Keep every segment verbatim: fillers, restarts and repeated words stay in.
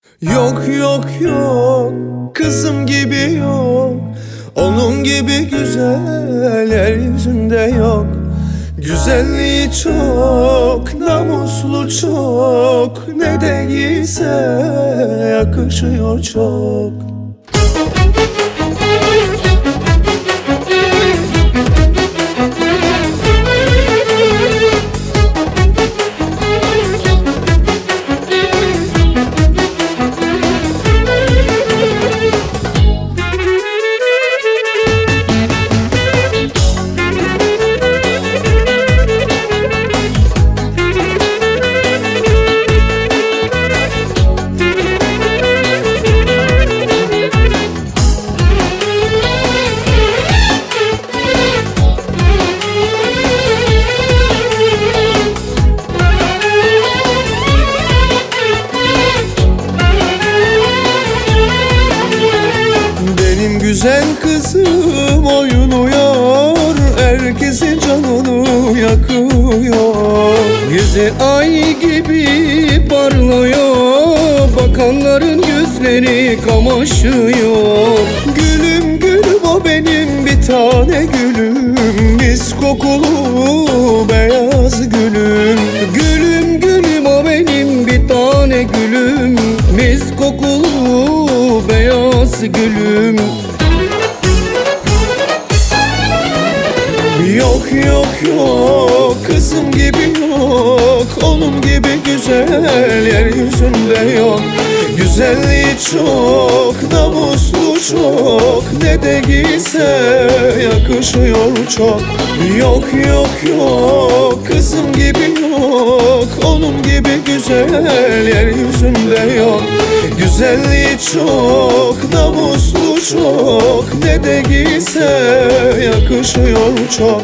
Yok yok yok, kızım gibi yok. Onun gibi güzel yeryüzünde yok. Güzelliği çok, namuslu çok. Ne de giyse yakışıyor çok. Güzel kızım oynuyor, herkesin canını yakıyor. Yüzü ay gibi parlıyor, bakanların yüzleri kamaşıyor. Gülüm gülüm o benim bir tane gülüm, mis kokulu beyaz gülüm. Gülüm gülüm o benim bir tane gülüm, mis kokulu beyaz gülüm. Yok yok yok, kızım gibi yok. Onun gibi güzel yeryüzünde yok. Güzelliği çok, namuslu çok. Ne de giyse yakışıyor çok. Yok yok yok, kızım gibi yok. Onun gibi güzel yeryüzünde yok. Güzelliği çok, namuslu çok. Ne de giyse yakışıyor çok.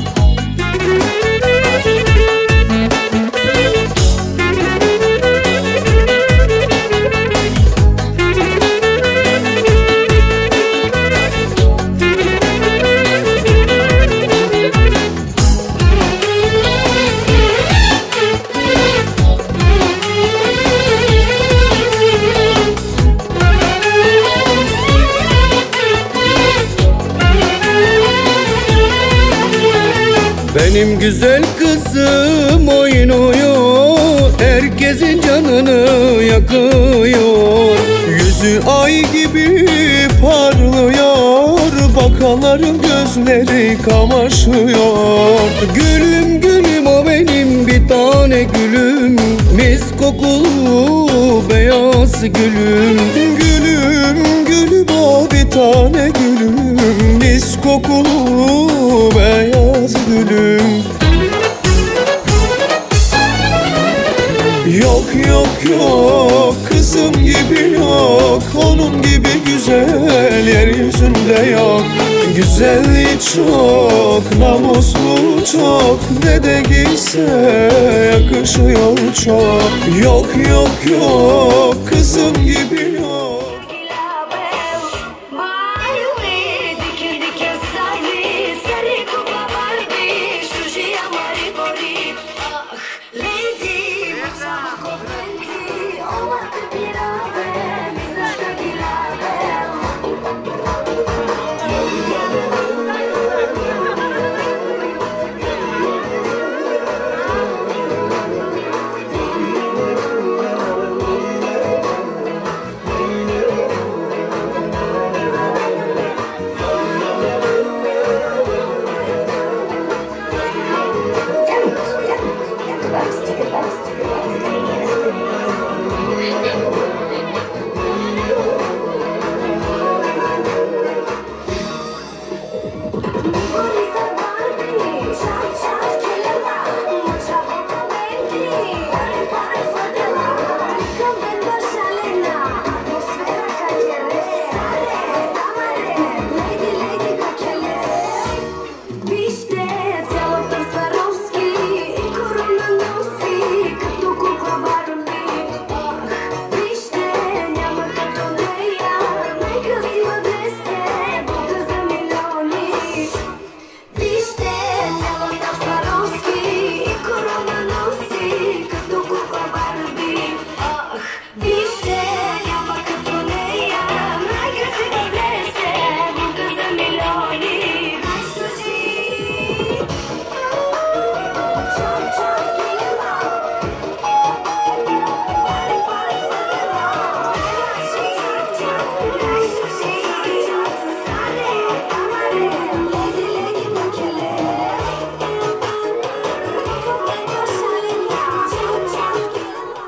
Benim güzel kızım oynuyor, herkesin canını yakıyor. Yüzü ay gibi parlıyor, bakanların gözleri kamaşıyor. Gülüm gülüm o benim bir tane gülüm, mis kokulu beyaz gülüm. Gülüm gülüm o bir tane gülüm, mis kokulu beyaz gülüm. Yok yok yok, kızım gibi yok. Onun gibi güzel yeryüzünde yok. Güzelliği çok, namuslu çok. Ne de giyse yakışıyor çok. Yok yok yok, kızım gibi yok.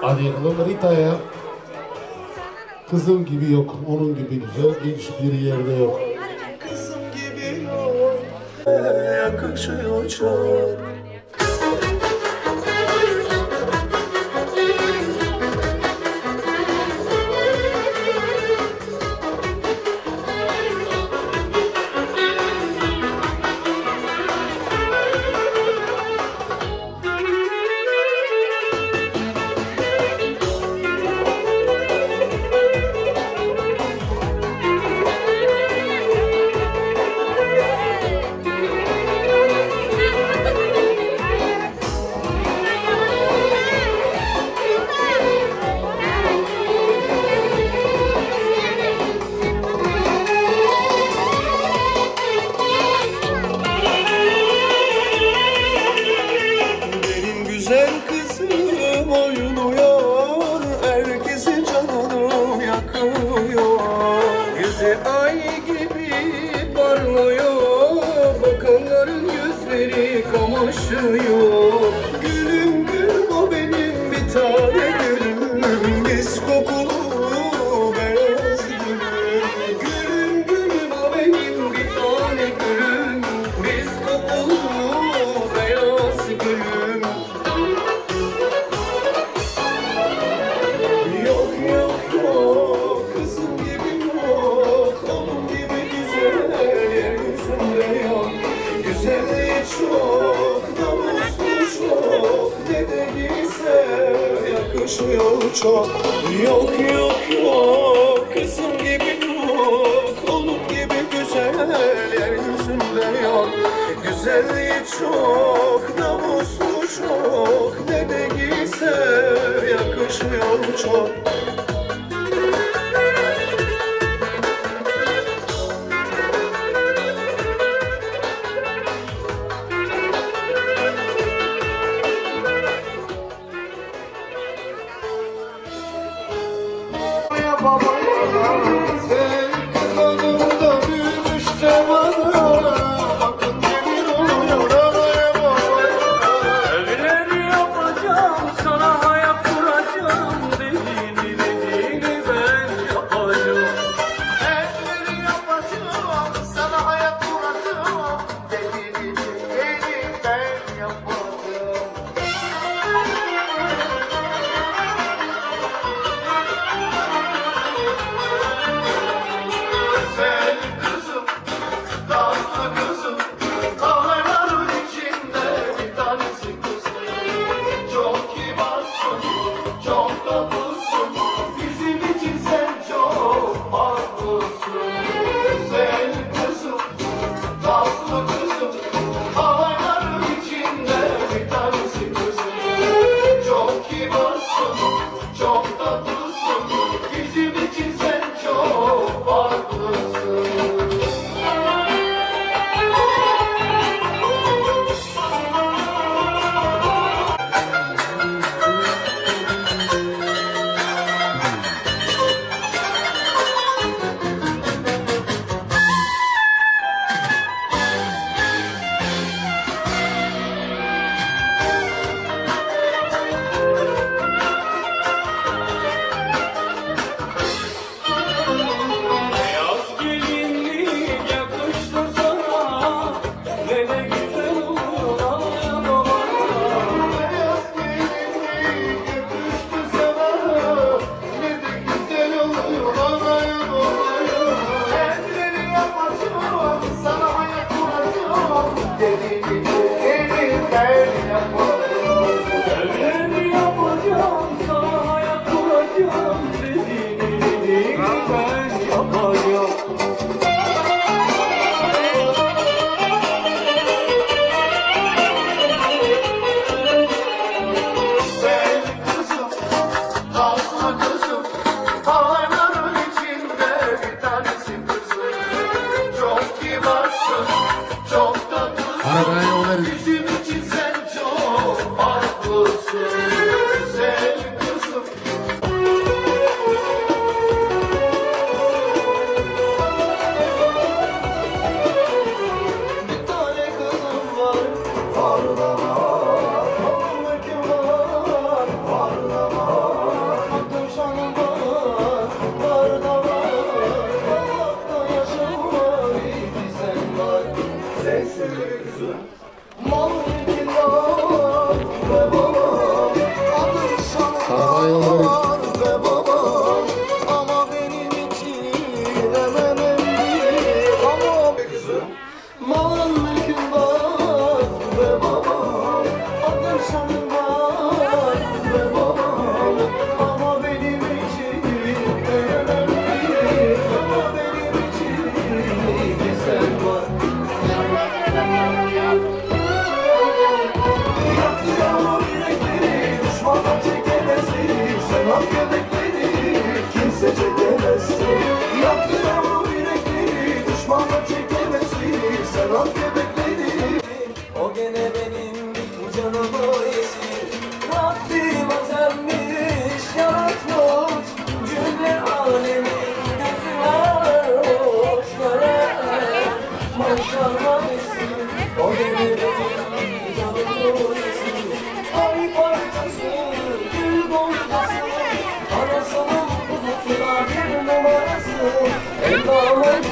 Hadi yakalım Rita'ya. Kızım gibi yok, onun gibi güzel hiçbir yerde yok. Kızım gibi yok, yakışıyor çok. Oynuyor, herkesin canını yakıyor. Yüzü ay gibi parlıyor, bakanların yüzleri kamaşıyor. Gülüm gülüm o benim bir tane gülüm, mis kokulu beyaz gülüm. Gülüm gülüm o benim bir tane gülüm, mis kokulu beyaz gülüm. Çok, namuslu çok, ne de giyse yakışıyor çok. Yok yok yok, kızım gibi yok, onun gibi güzel yeryüzünde yok. Güzelliği çok, namuslu çok, ne de giyse yakışıyor çok. Sen kızlarımda büyümüş sevada, bakın yemin oluyor araya babaya. Evleri yapacağım, sana hayat kuracağım, dediğini dediğini ben yapacağım. Evleri yapacağım, sana hayat kuracağım, dediğini dediğini ben yapacağım.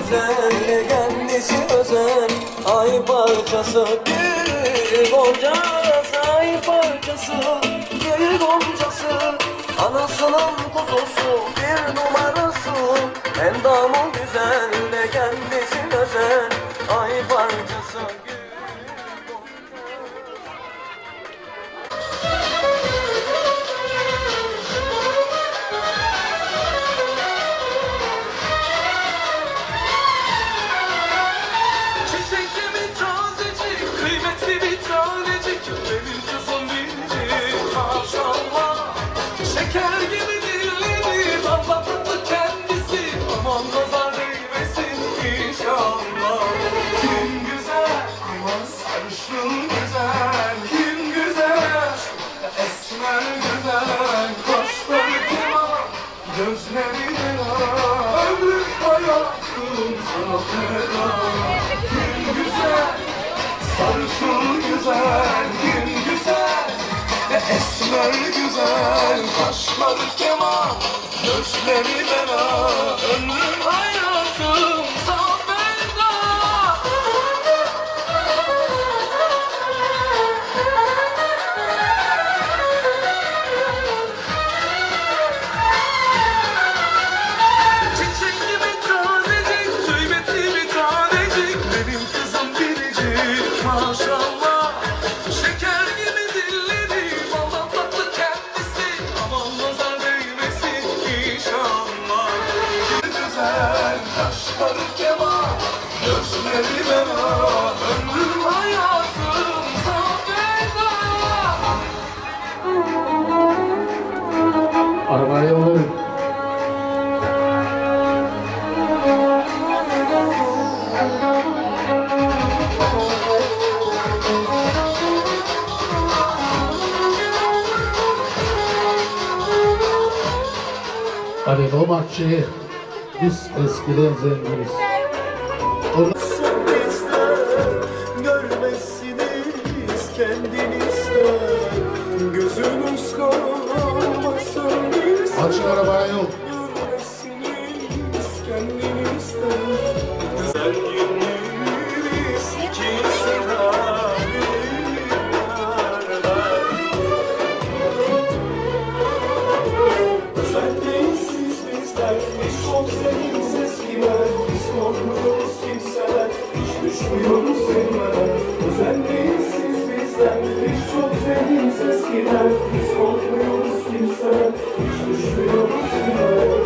güzel, kendisi özel. Ay parçası gül goncası, ay parçası gül goncası. Anasının kuzusu bir numarası. Endamı güzel de kendisi özel. Ay parçası gül. Sarışın güzel, gün güzel, esmer güzel, kaşları keman, gözleri bela, ömrüm hayatım sana feda. Çiçek gibi tazecik, kıymetli bir tanecik, benim kızım biricik maşallah. Şeker gibi dilleri, baldan tatlı kendisi, aman nazar değmesin inşallah. Güzel, kaşları keman, gözleri bela, ömrüm hayatım sana feda. Arabaya yollayın. Hani o maçı biz eskiden zenginiz. Orada Sen ister, görmezsiniz kendinizden. Gözünüz kalmasın bilsin. açın arabaya yol. Görmezsiniz kendinizden. Güzel günlerimiz kimseler Sendeyiz bizler, biz çok sevdiğimiz eskiler. Biz korkmuyoruz kimseler, hiç düşmüyoruz sevmeler. Sendeyiz bizler, biz çok sevdiğimiz eskiler. Biz korkmuyoruz kimseler, hiç düşmüyoruz sevmeler.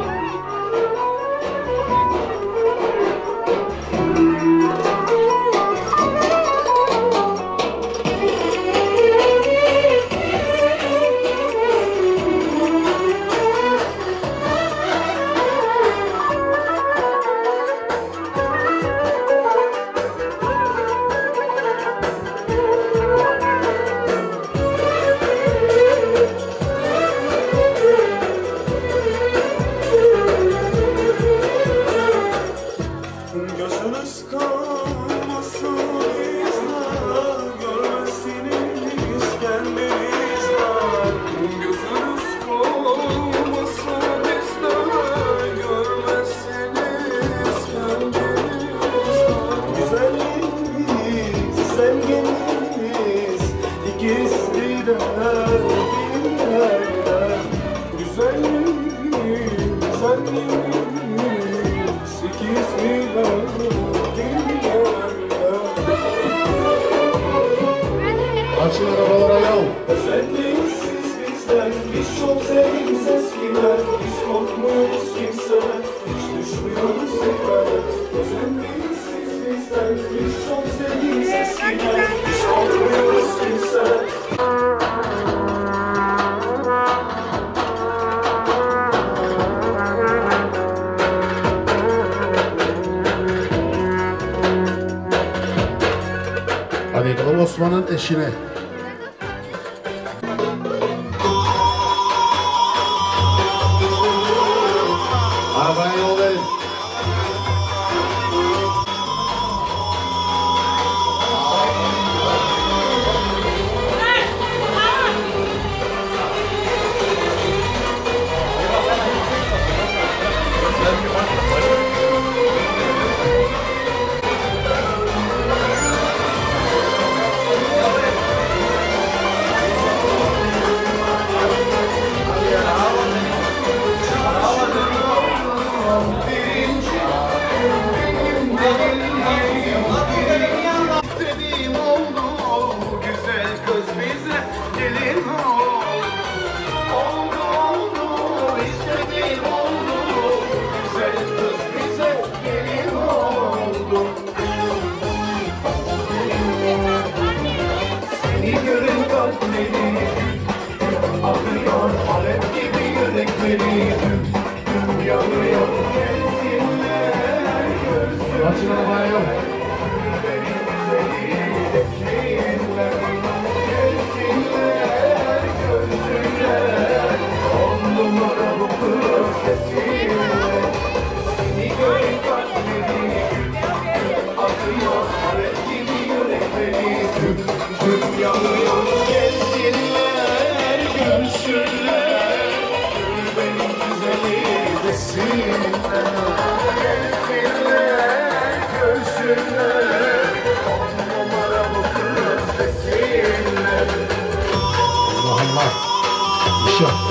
Gözünüz kalmasın bizden, görmezsiniz kendinizden. Gözünüz kalmasın bizden, görmezsiniz kendinizden. Güzelliğiniz, zenginliğiniz, ikisi de dinlerler. Güzelliğiniz, zenginliğiniz, ikisi de Açın arabalara yol. Sendeyiz bizden, biz çok sevdiğimiz eskiler. Biz korkmuyoruz kimseler, hiç düşmüyoruz sevmeler. Sendeyiz bizden, biz çok sevdiğimiz eskiler. Biz korkmuyoruz kimseler. Hadi o Osman'ın eşine. Arabaya yollayın. desinler, gelsinler, görsünler, on numara bu kız desinler. Allah Allah. İnşallah.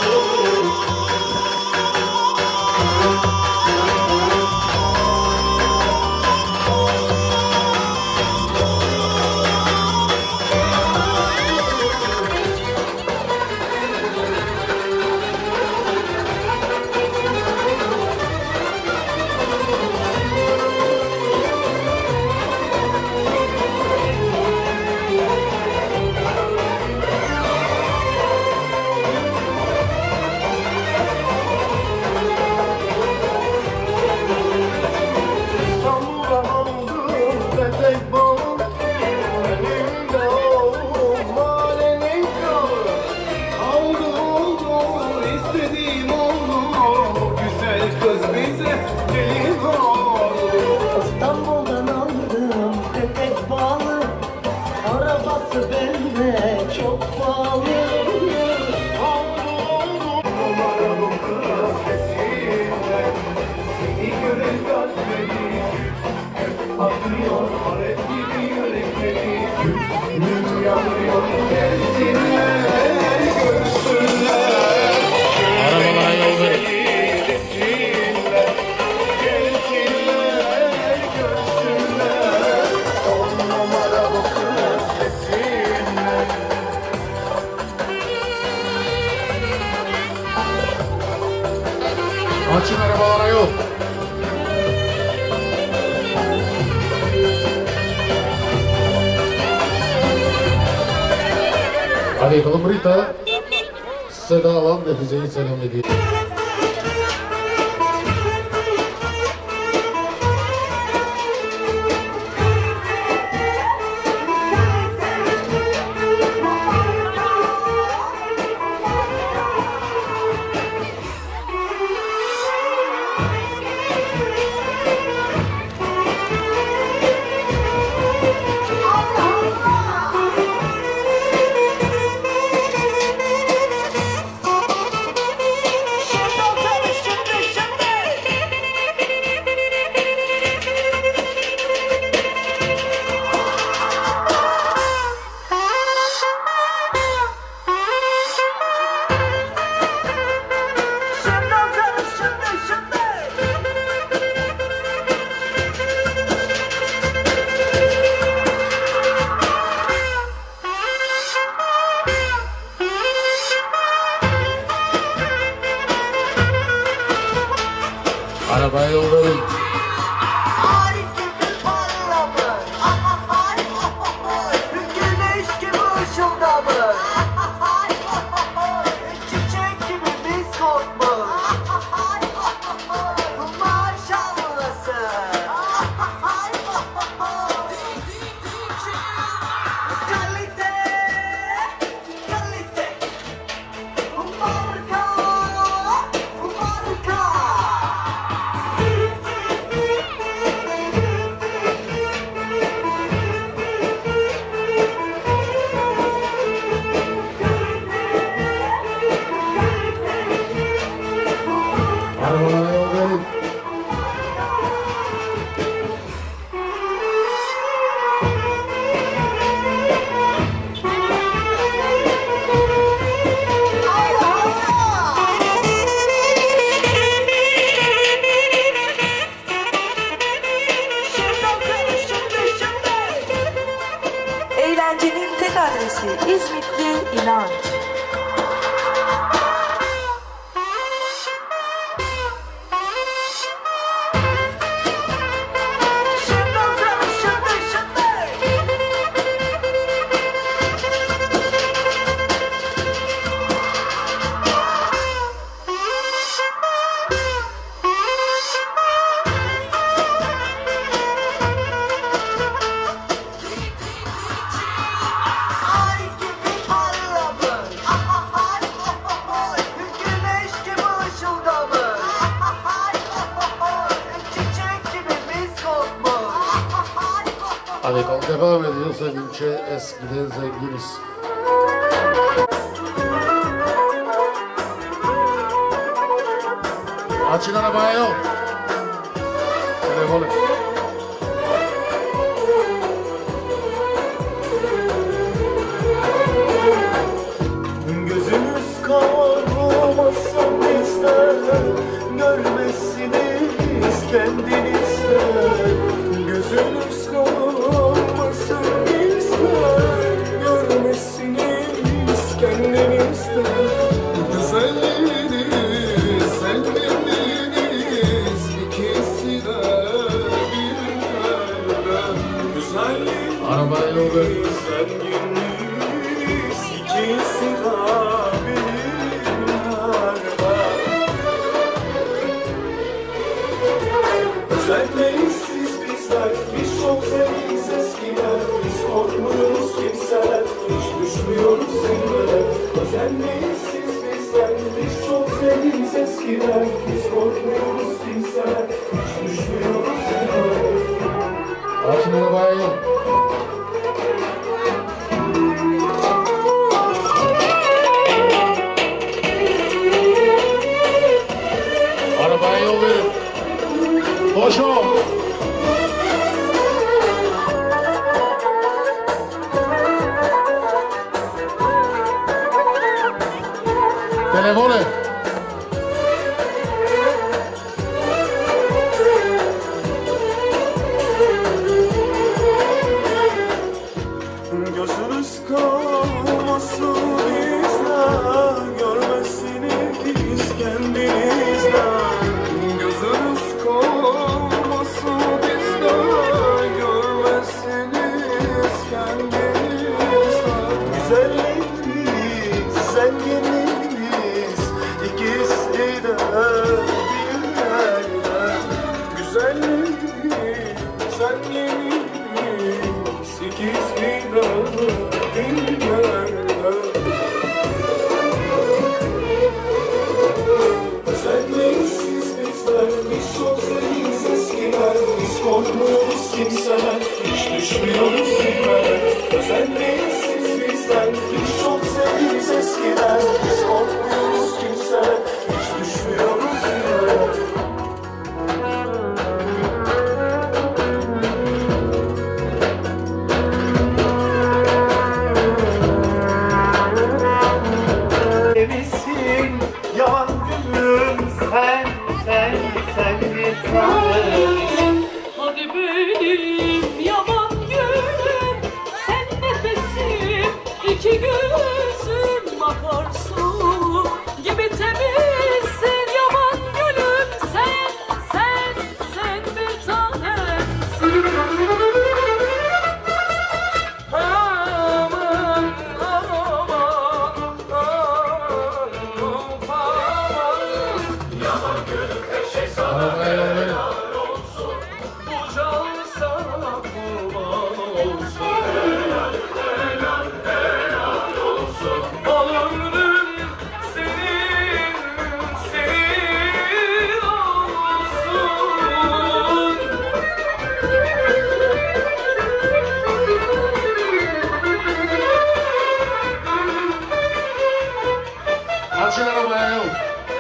İstanbul'dan aldım köpek balı, arabası bende çok pahalı. Numara bu kız desinler, seni gören kalpleri hep atıyor alet gibi yürekleri. Gül yanıyor gelsinler, görsünler. Arabalara yol verin. Desinler, gelsinler, görsünler. On numara bu kız desinler. Açın arabalara yol. Hadi bakalım Rita. Seda alan Nefize'yi selam ediyor. Arabaya yol verin. Ay gibi parlamış, güneş gibi ışıldamış, çiçek gibi mis kokmuş, maşallahsın. Kalite, kalite, marka, marka. Arabalara yol verin. Eğlencenin tek adresi İzmitli İnanç. Ay gibi parlamış, güneş gibi ışıldamış, çiçek gibi mis kokmuş. Hadi bakalım devam ediyor sevinçe eskiden zenginiz. Açın arabayı yok. Telefonu. Gözümüz kavramasın ister, görmezsiniz kendinizden. Gözümüz kavramasın ister, görmezsiniz kendinizden. Güzelliğiniz, zenginliğiniz, ikisi de bir yerde. Güzelliğiniz, Arabayı yok. zenginliğiniz, ikisi de bir yerde. Özenmeyiz siz bizler, biz çok zenginiz eskiler. Biz korkmuyoruz kimseler, hiç düşmüyoruz zirvede. Özenmeyiz siz bizler, biz çok zenginiz eskiler. Biz korkmuyoruz kimseler, hiç düşmüyoruz zirvede. Açın arabayı yok. Arabayı yol verin. Koşun. Telefonu. Gözünüz kalmasın bizden, görmezsiniz kendinizden. Gözünüz kalmasın bizden, görmezsiniz kendinizden. Güzelliğiniz, zenginliğiniz, ikisi de bir yerde. Güzelliğiniz, zenginliğiniz, ikisi de bir yerde. Özenmeyiz siz bizler, biz çok zenginiz eskiler. Biz korkmuyoruz kimseler, hiç düşmüyoruz zirvede. Özenmeyiz siz bizler, biz çok zenginiz eskiler. Biz korkmuyoruz kimseler, hiç düşmüyoruz zirvede. Misin yalan gülüm sen, sen, sen bir tanem. Hadi benim yaban gülüm, sen nefesim, iki gözüm akarsın gibi temizsin yaban gülüm, sen, sen, sen bir tanemsin. Aman, aman, aman, aman. Arabayı yol verin. Bu can sana kurban olsun. Helal, helal olsun. Al ömrüm senin, senin olsun. Açın arabayı yok.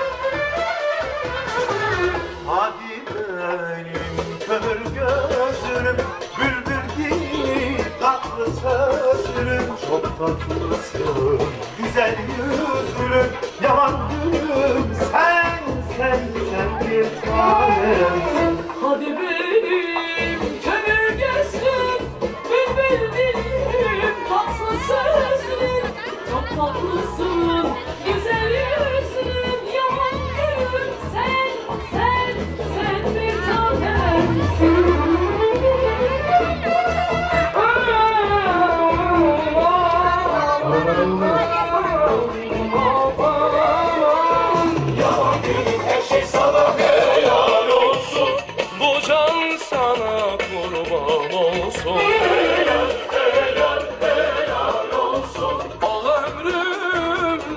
Hadi benim kömür gözlüm, bülbül gibi tatlı sözlüm. Çok tatlısın, güzel yüzlüm, yalan gülüm sen, sen, sen bir tanemsin. Hadi benim kömür gözlüm, bülbül dilim, tatlı sözlüm. Çok tatlısın, güzel yüzlüm, yaman gülüm sen, sen, sen bir tanemsin. Arabayı yol verin. Bu can sana kurban olsun. Helal, helal, helal olsun. Al ömrüm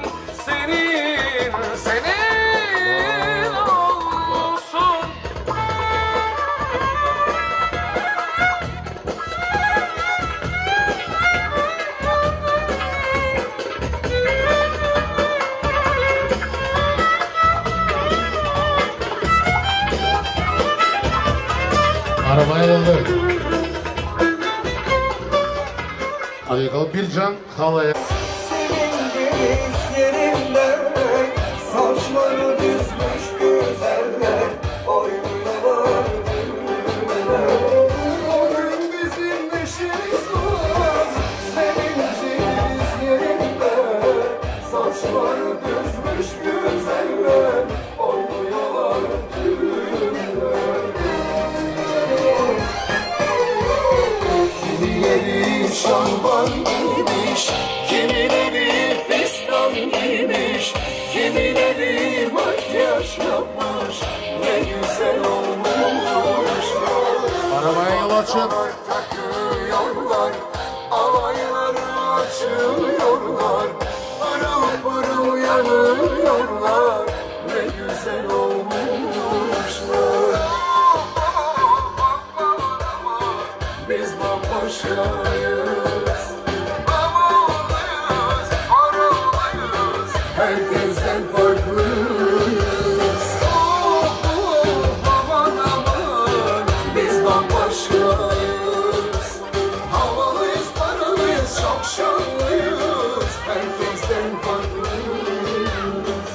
Arabaya yollar. Hadi bakalım bir can halaya. Senin denizlerinden saçları düzmüş güzeller oynuyorlar. O gün bizim neşemiz var. Senin denizlerinden saçları düzmüş güzeller oynuyorlar. Kimileri şamban giymiş, kimileri fistan giymiş, kimileri makyaj yapmış, ne güzel olmuşlar. Arabaya yol açın. Takıyorlar, alayları açıyorlar, pırıl pırıl yanıyorlar, ne güzel olmuşlar. Biz bambaşkayız, havalıyız, paralıyız, herkesten farklıyız. Oh, oh, aman aman, biz bambaşkayız, havalıyız, paralıyız, çok şanlıyız, herkesten farklıyız.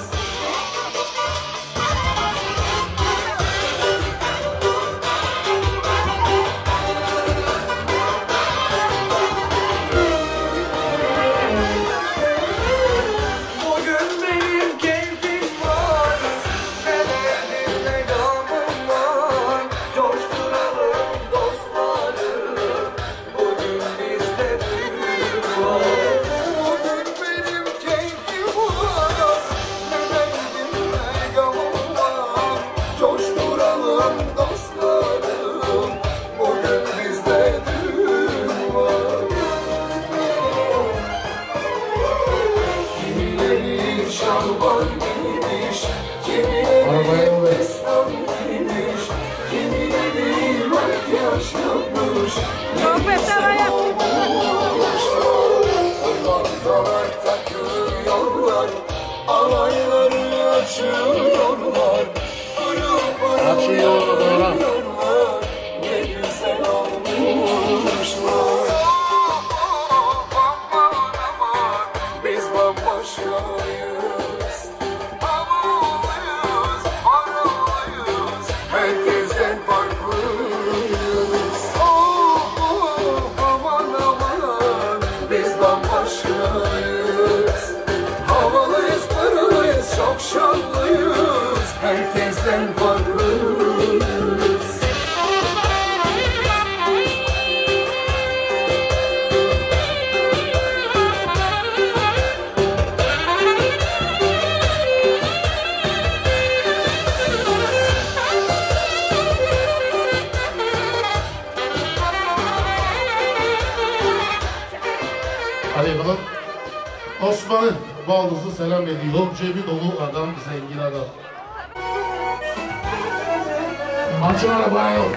Bugün benim keyfim var, ne derdim ne gamım var, coşturalım dostları, bugün bizde düğün var. Bugün benim keyfim var, ne derdim ne gamım var, coşturalım dostları, bugün bizde düğün var. Kimileri şalvar giymiş, Arabaya kimileri yol ver. fistan giymiş, kimileri makyaj yapmış. Çok mesele Ormandalar takıyorlar, alayları açıyorlar, pırıl pırıl Açıyorlar. yanıyorlar, ne güzel olmuşlar. Biz bambaşkayız, havalıyız, paralıyız, herkesten farklıyız. Oh, oh, aman aman, biz bambaşkayız, havalıyız, paralıyız, çok şanlıyız, herkesten farklıyız. Hadi bakalım. Osman'ın bağlısı selam ediyor. Cebi dolu adam, zengin adam. Açın arabaya yol.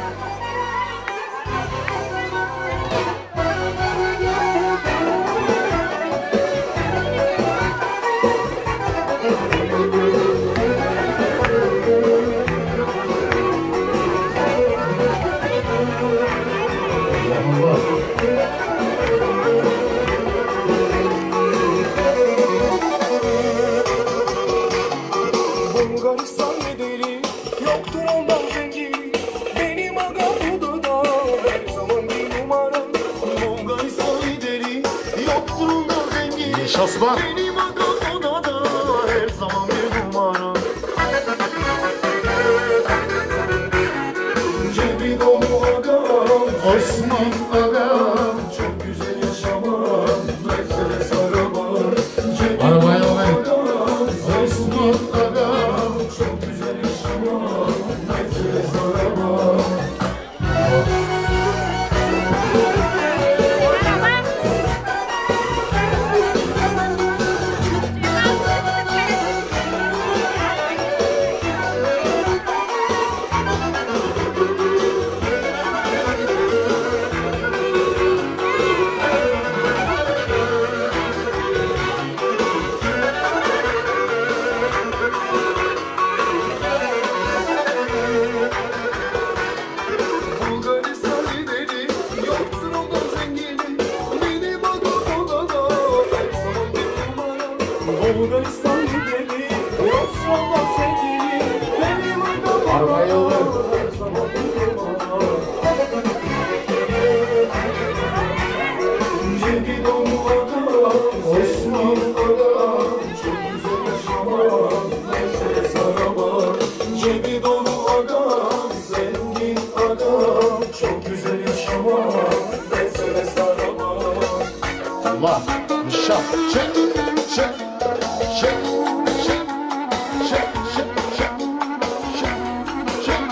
Bulgaristan bedeli yoktur ondan zengin. Benim agam odada her zaman bir numaram. Bulgaristan bedeli yoktur ondan zengin. Yeş Osman. Benim agam odada her zaman bir numaram. Cebi dolu agam, Osman adam. çok güzel yaşamam, Mercedes araba. Cebi Arabaya dolu yol ver. agam, Osman adam. çok güzel yaşamam, Mercedes araba. Bulgaristan gideri Yoksulda sevgili benim adamım Arabaya yollar. Cebi dolu adam Osman adam Çok güzel yaşamak Mesele saramak Cebi dolu adam Zengin adam Çok güzel yaşamak Mesele saramak Allah. Şak. Çek. Çek. Çek. Çek. Çek. Çek. Çek. Çek. Çek.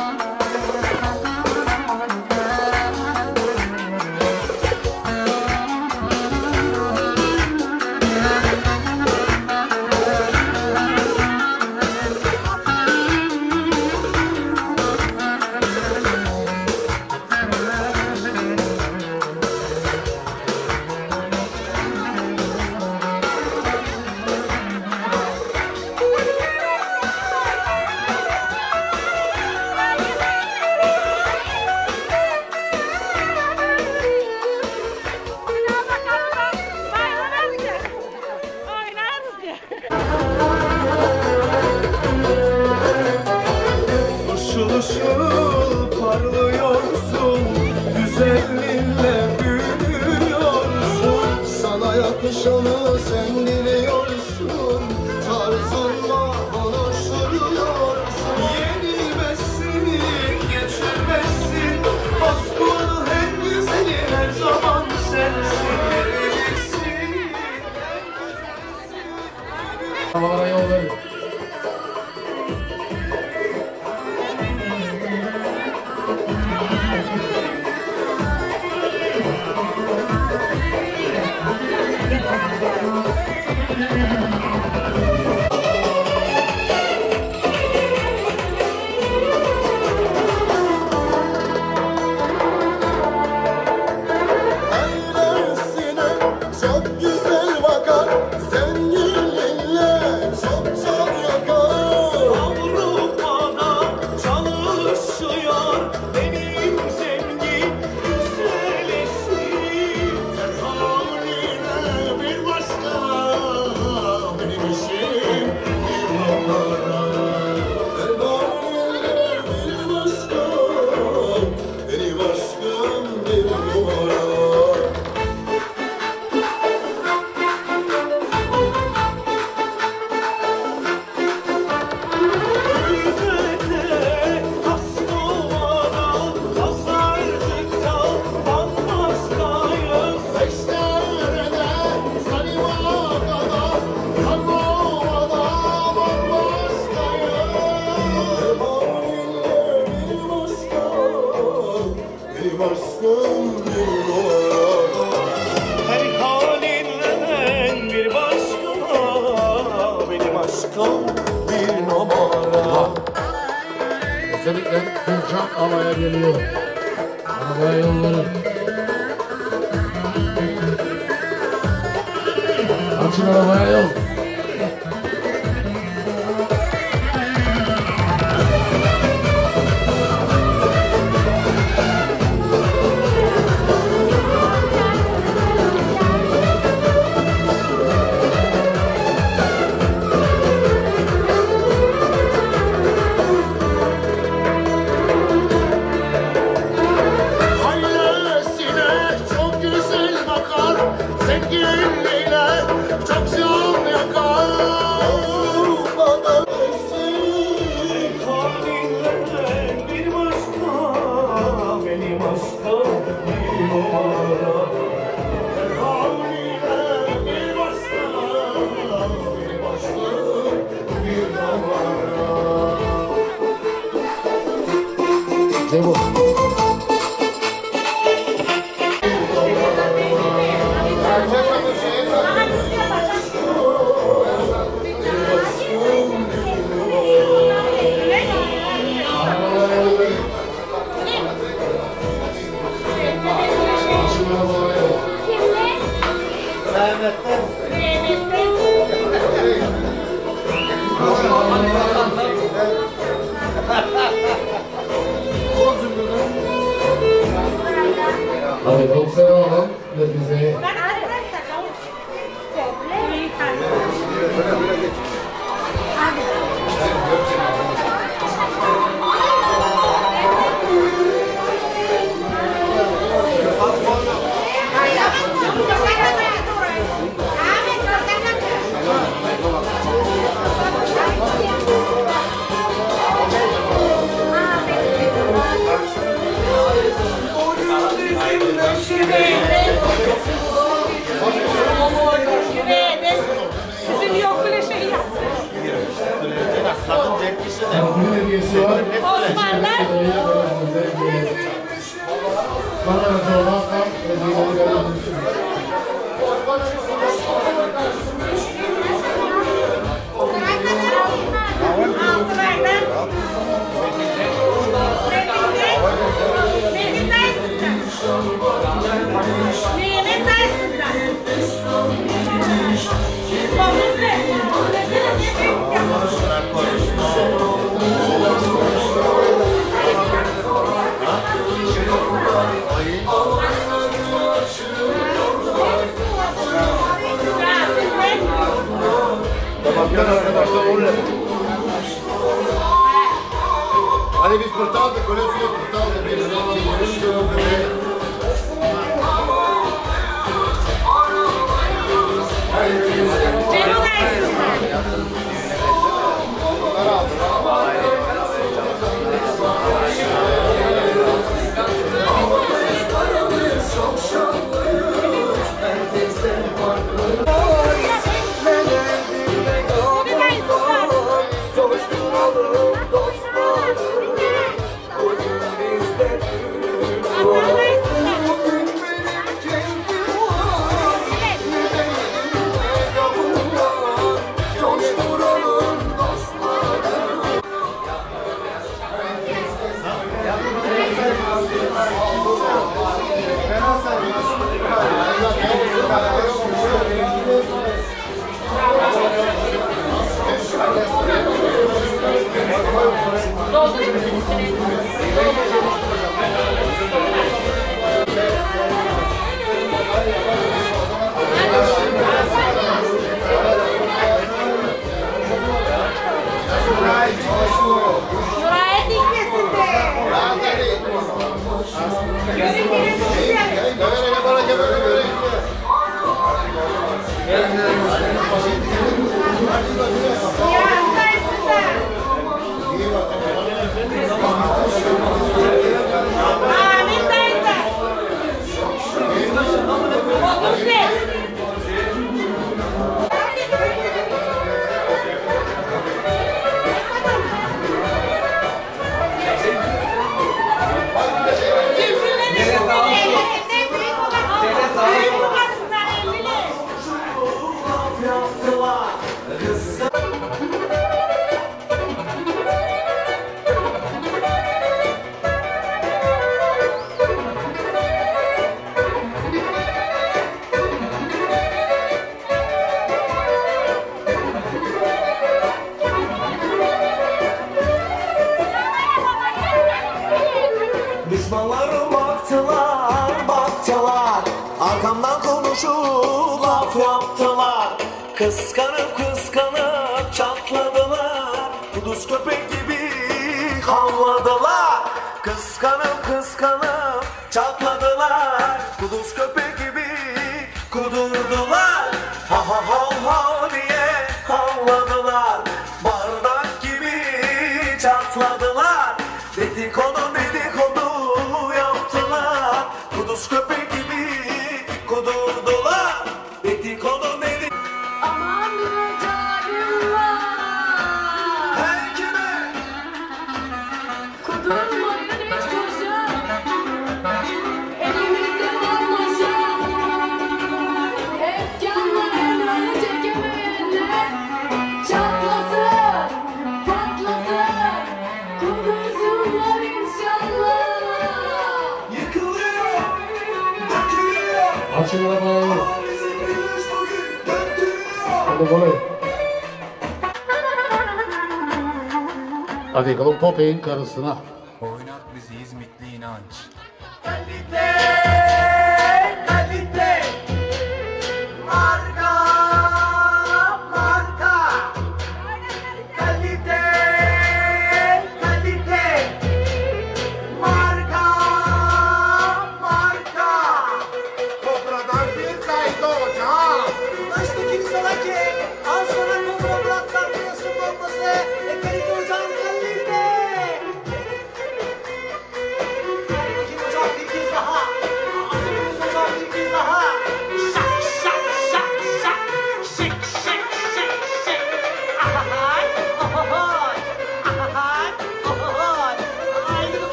Işıl ışıl parlıyorsun Güzelliğinle büyüyorsun Sana yakışanı sen diliyorsun. Tarzınla konuşturuyorsun. Yenilmezsin, geçilmezsin Aslında en güzeli her zaman sensin Verirsin, en güzelsin Havalara yol verin. Öylesine çok güzel bakar. Zenginliğinle çok çok yakar. Avrupa'da çalışıyor benim zengin güzel eşim Haline bir başka, benim işim bir numara. Haline bir başka, benim aşkım bir numara. Ülkede Kasnova'da Pazarcık'ta bambaşkayız Beşler'de, Sarıvaka'da, Karnova'da bambaşkayım. Haline bir başka, benim aşkım bir numara. Her halinden bir başka benim aşkım bir numara Özellikle Gülcan havaya geliyor. Arabaya yolları. Açın arabaya yol. Ailesine çok güzel bakar. Zenginliğine çok can yakar. Avrupa'da eşim. Halinden bir başka benim aşkım bir numara Her halinden bir başka benim aşkım bir numara Cebo. Arabaya yol verin. Açın arabaya yol. Açın arabaya yol. Sizin yok bile şey yaptı. Bunun hediyesi var. Osmanlar. Bana da olmazsam hediyeleri verebilirsiniz. Hadi biz portal da kolesiyle portal da bir Düşmanlar baktılar, baktılar. Arkamdan konuşup laf yaptılar. Kıskanıp kıskanıp çatladılar. Kuduz köpek gibi havladılar. Kıskanıp kıskanıp çatladılar. Kuduz köpek gibi kudurdular. Ha ha ha ha diye havladılar. Bardak gibi çatladılar. Dedikodu dedikodu yaptılar. Kuduz köpek gibi kudurdular. Dedikodu dedi. Aman bir talim var. Her kime Kudurmayın hiç boşa. Elimizde var maşa. Efkanlarını çekemeyenler çatlasın, patlasın. Kudursunlar inşallah. yıkılıyor, dökülüyor. Açın arabayı. Bizi virüs bugün döktürüyor. Hadi voley. Hadi bakalım Popey'in karısına. Oynat bizi İzmitli inanç. Kalite, kalite. Marka, marka.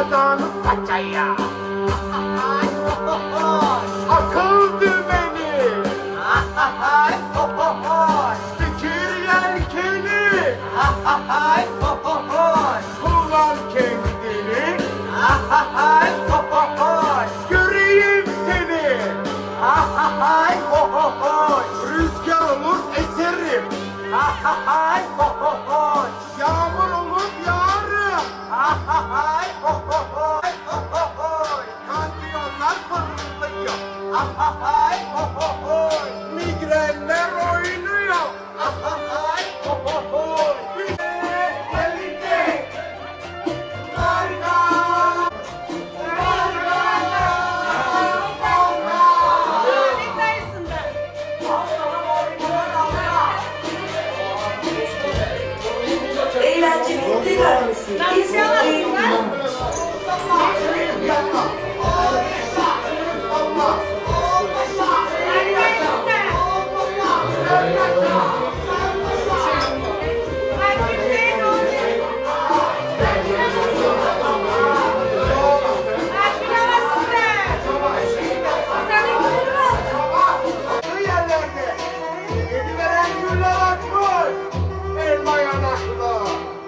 Kafadan paçaya. Akıl dümeni. Fikir yelkeni. Kullan kendini. Göreyim seni. Rüzgar olur eserim. Yağmur olur yağarım. Kansiyonlar parlıyor. Migrenler oynuyor. Kalite. Harika. Eğlencenin tek adresi İzmir Eğitim. Yerlerde yedi veren güller akmış. Elma yanaklı.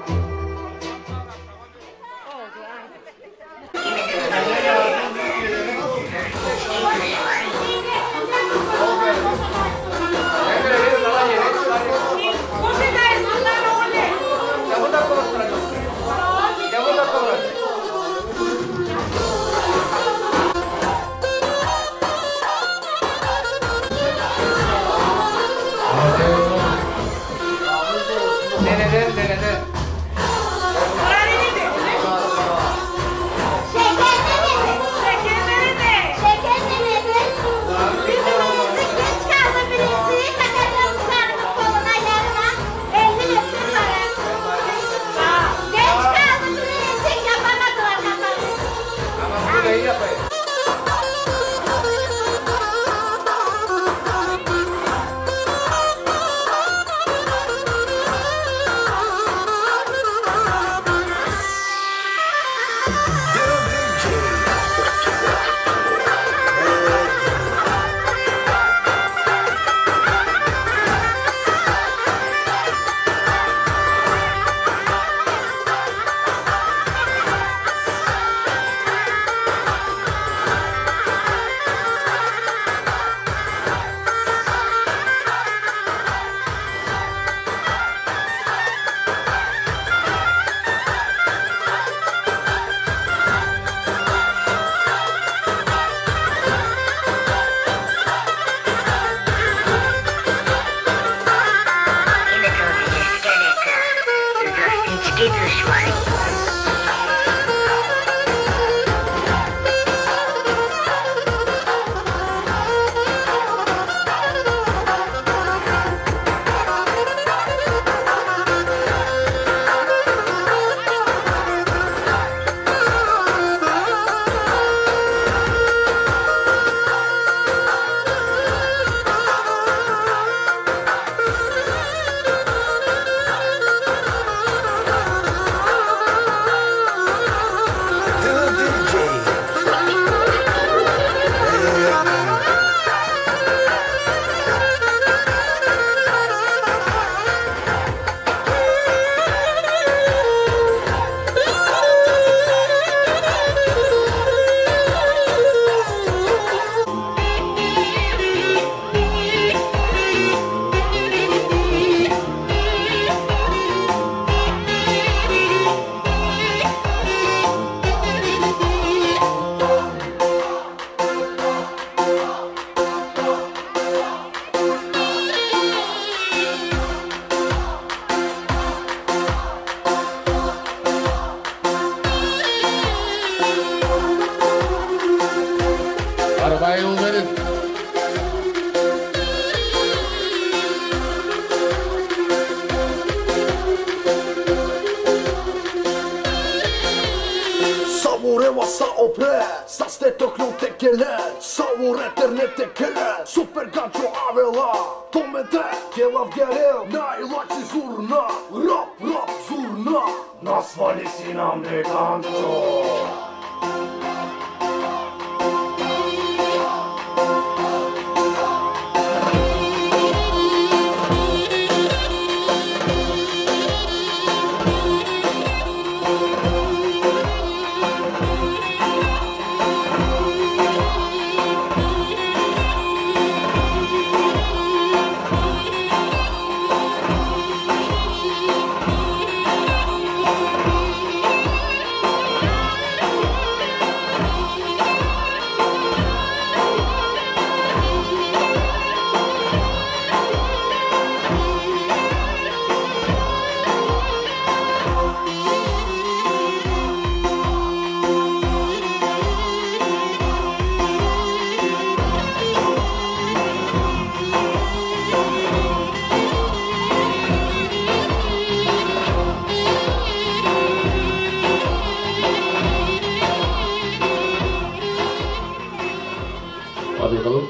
Deneden deneden. Burayı yapayım. Arabaya yol verin. Savureva sa opre, sa steto klon tekele, savur eternete kele, super gancho avela, tomete, kelav gerel, na ilači zurna, rap rap zurna, nasvali si nam de gancho. Hadi yakalım.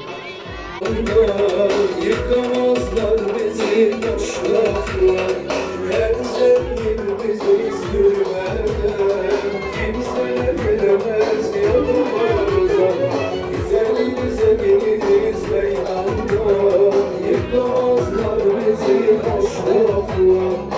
Yıkamazlar bizi boş laflar. Her zengin bizi sürmeden kimse bilemez yanımıza. Güzel bize geliriz meydandan. Yıkamazlar bizi boş laflar.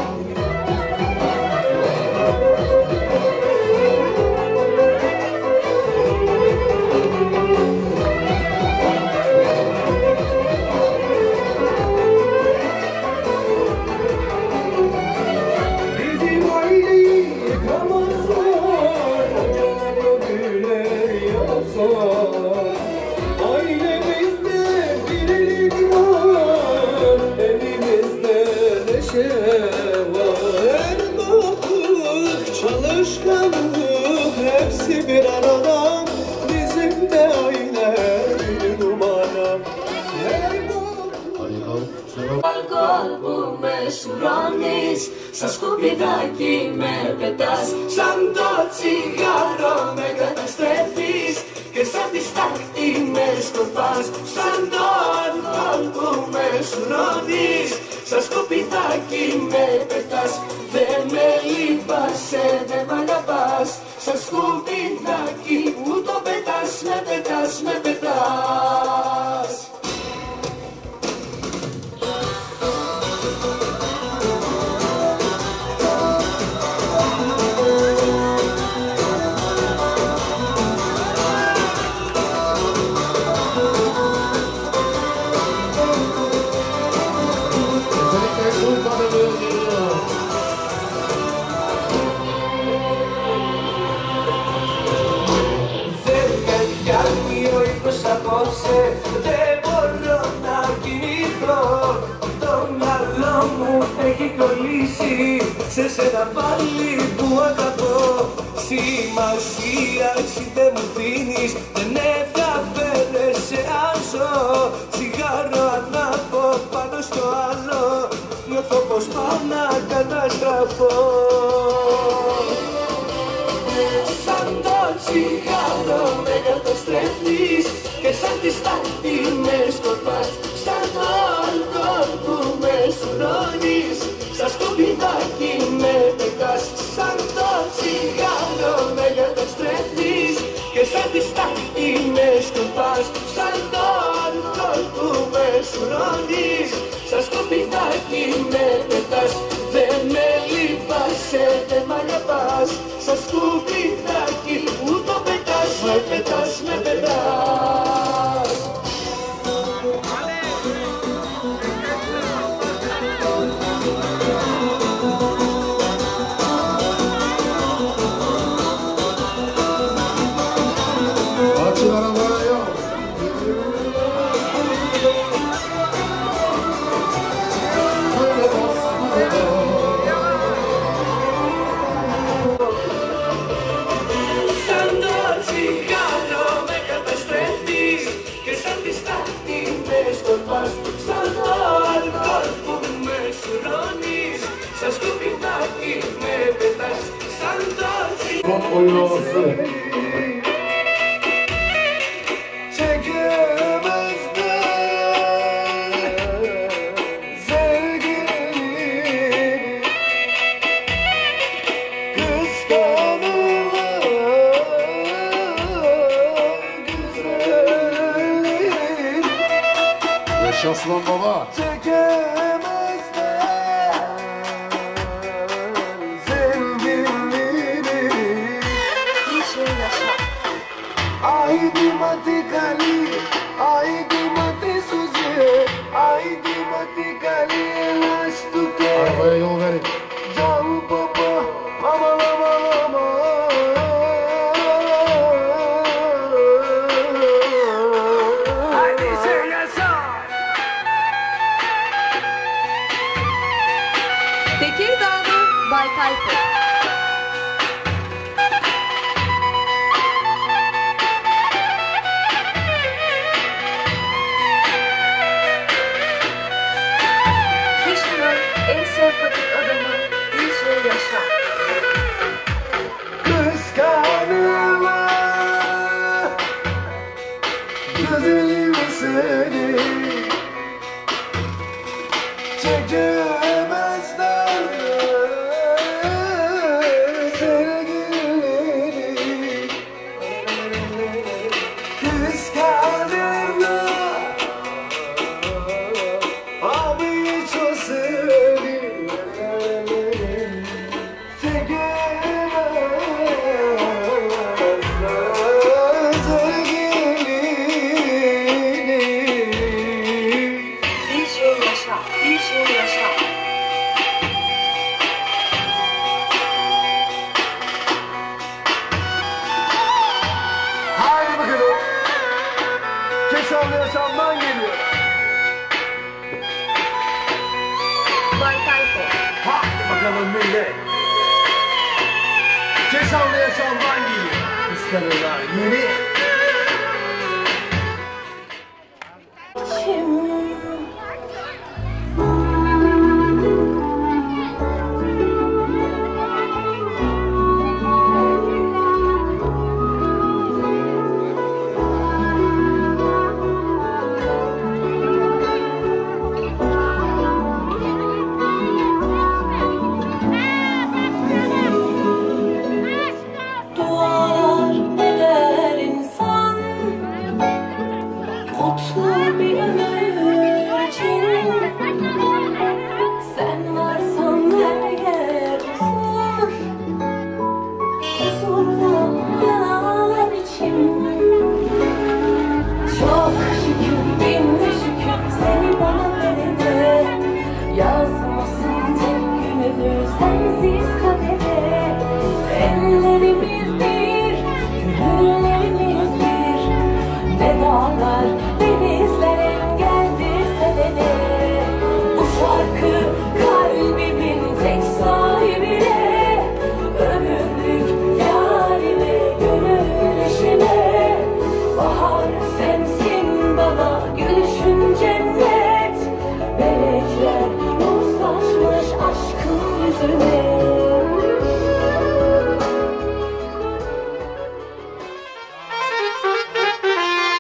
Ailemizde dirilik var, evimizde neşe var. Dostluk, çalışkanlık hepsi bir arada. Bizim de aile bir numara. Hadi yakalım. Selam. Κόλπου με σουρώνεις, σαν σκουπιδάκι με πετάς. Σαν το τσιγάρο με καταστρέφεις και σαν τη στάχτη με σκορπάς. Σαν το αλκοόλ που με σουρώνεις, σαν σκουπιδάκι με πετάς. Δεν με λείπασαι, δεν μ' αγαπάς, σαν σκουπιδάκι που το πετάς, με πετάς, με πετάς. Απόψε δεν μπορώ να κοιμηθώ. Το μυαλό μου έχει κολλήσει σε σένα πάλι που αγαπώ. Σημασία εσύ δεν μου δίνεις, δεν ενδιαφέρεσαι αν ζω. Τσιγάρο ανάβω πάνω στο άλλο, νιώθω πως πάω να καταστραφώ. Σαν το τσιγάρο με καταστρέφεις και σαν τη στάχτη με σκορπάς. Σαν το αλκοόλ που με σουρώνεις, σαν σκουπιδάκι με πετάς. Σαν το τσιγάρο με καταστρέφεις και σαν τη στάχτη με σκορπάς. Σαν το αλκοόλ που με σουρώνεις, σαν σκουπιδάκι με πετάς. Δεν με λείπασαι, δεν μ' αγαπάς, σαν σκουπιδάκι που το πετάς, με πετάς, με πετάς. Açın arabayı. Σαν το τσιγάρο με καταστρέφεις και σαν τη στάχτη με σκορπάς. Σαν το αλκοόλ που με σουρώνεις, σαν σκουπιδάκι με πετάς. Σαν το τσιγάρο. Son oynaması. Yaşasın baba. Haydi mati kali, haydi mati suze, haydi mati kali elastuke. Arabaya yol verin. Jau baba, mama mama mama. Haydi söylesene. Tekirdağlı Bay Tayfur. Kışkır'ın en sempatik adamı Keşanlı Yaşam'dan geliyor. Bay Tayfun. Hadi bakalım millet. Keşanlı Yaşam'dan geliyor. İstanbul'a yeni